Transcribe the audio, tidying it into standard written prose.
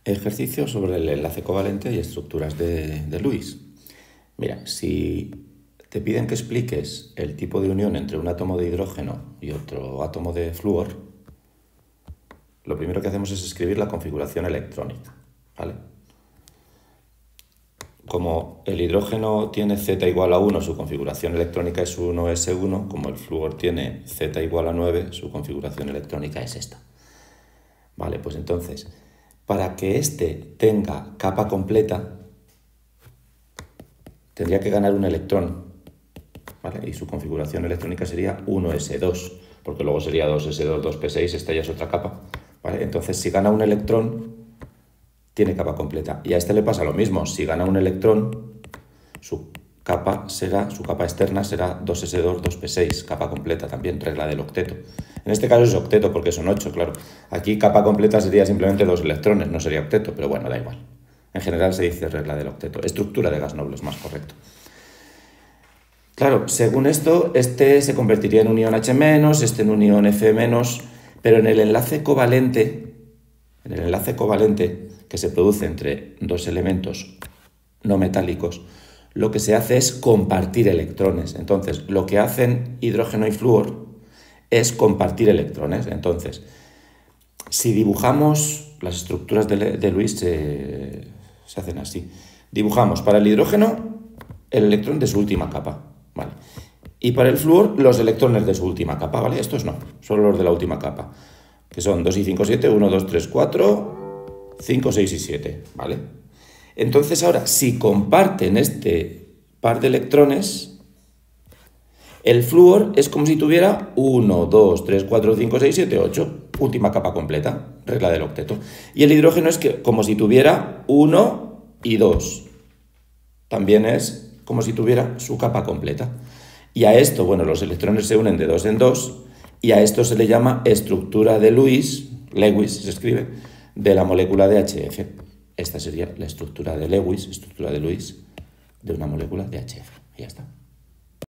Ejercicio sobre el enlace covalente y estructuras de Lewis. Mira, si te piden que expliques el tipo de unión entre un átomo de hidrógeno y otro átomo de flúor, lo primero que hacemos es escribir la configuración electrónica, ¿vale? Como el hidrógeno tiene Z igual a 1, su configuración electrónica es 1s1, como el flúor tiene Z igual a 9, su configuración electrónica es esta. Vale, pues entonces, para que este tenga capa completa, tendría que ganar un electrón, ¿vale? Y su configuración electrónica sería 1s2, porque luego sería 2s2, 2p6, esta ya es otra capa, ¿vale? Entonces, si gana un electrón, tiene capa completa. Y a este le pasa lo mismo. Si gana un electrón, su capa externa será 2s2, 2p6, capa completa también, regla del octeto. En este caso es octeto porque son 8, claro. Aquí capa completa sería simplemente 2 electrones, no sería octeto, pero bueno, da igual. En general se dice regla del octeto. Estructura de gas noble es más correcto. Claro, según esto, este se convertiría en unión H-, este en unión F-, pero en el enlace covalente que se produce entre dos elementos no metálicos, lo que se hace es compartir electrones. Entonces, lo que hacen hidrógeno y flúor es compartir electrones. Entonces, si dibujamos las estructuras de Lewis, se hacen así. Dibujamos para el hidrógeno el electrón de su última capa, ¿vale? Y para el flúor los electrones de su última capa, ¿vale? Estos no, solo los de la última capa, que son 2 y 5, 7, 1, 2, 3, 4, 5, 6 y 7, ¿vale? Entonces ahora, si comparten este par de electrones, el flúor es como si tuviera 1, 2, 3, 4, 5, 6, 7, 8, última capa completa, regla del octeto. Y el hidrógeno es como si tuviera 1 y 2, también es como si tuviera su capa completa. Y a esto, bueno, los electrones se unen de 2 en 2, y a esto se le llama estructura de Lewis se escribe, de la molécula de HF. Esta sería la estructura de Lewis, de una molécula de HF. Y ya está.